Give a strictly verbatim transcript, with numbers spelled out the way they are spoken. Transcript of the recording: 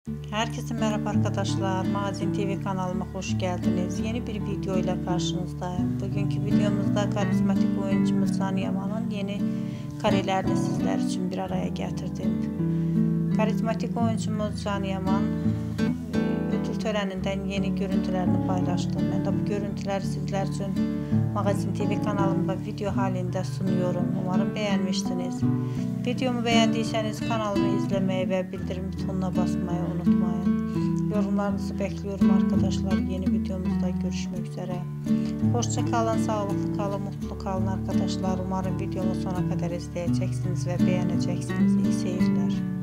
Herkese merhaba arkadaşlar. Magazin T V kanalıma hoş geldiniz. Yeni bir video ile karşınızdayım. Bugünkü videomuzda karizmatik oyuncumuz Can Yaman'ın yeni karelerini sizler için bir araya getirdim. Karizmatik oyuncumuz Can Yaman ödül töreninden yeni görüntülerini paylaştı. Ben de bu görüntüleri sizler için Magazin T V kanalımda video halinde sunuyorum. Umarım beğenmişsiniz. Videomu beğendiyseniz kanalımı izlemeyi ve bildirim butonuna basmayı unutmayın. Yorumlarınızı bekliyorum arkadaşlar. Yeni videomuzda görüşmek üzere. Hoşça kalın, sağlıklı kalın, mutlu kalın arkadaşlar. Umarım videomu sona kadar izleyeceksiniz ve beğeneceksiniz. İyi seyirler.